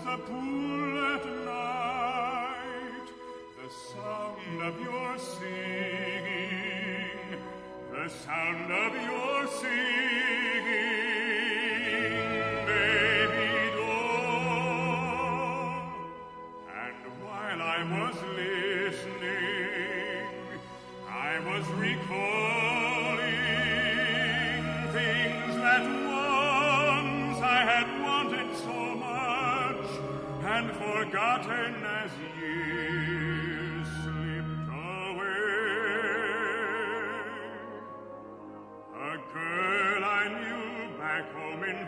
the pool at night, the sound of your singing, the sound of your singing, baby doe. And while I was listening, I was recalling things that once I had wanted so much and forgotten as years slipped away. A girl I knew back home in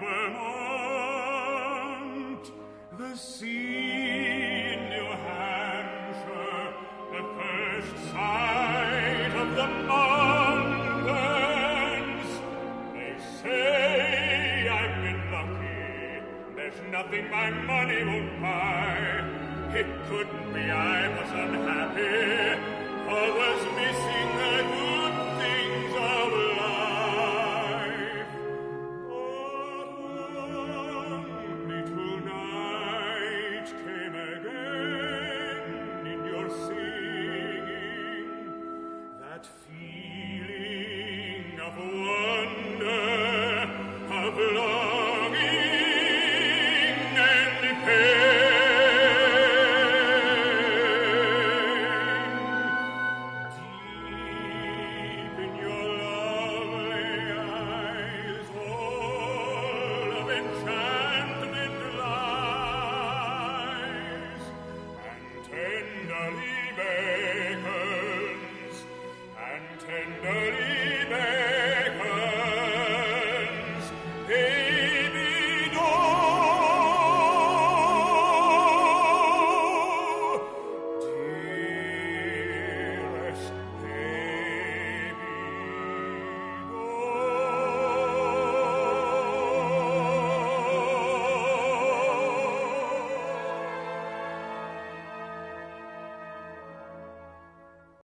Vermont, the sea in New Hampshire, the first sight of the mountains. They say I've been lucky, there's nothing my money won't buy. It couldn't be I was unhappy, or was missing the good things of life. But only tonight came again in your singing, that feeling of wonder, of longing and pain. Deep in your lovely eyes, all of enchantment lies, and tenderly beckons, and tenderly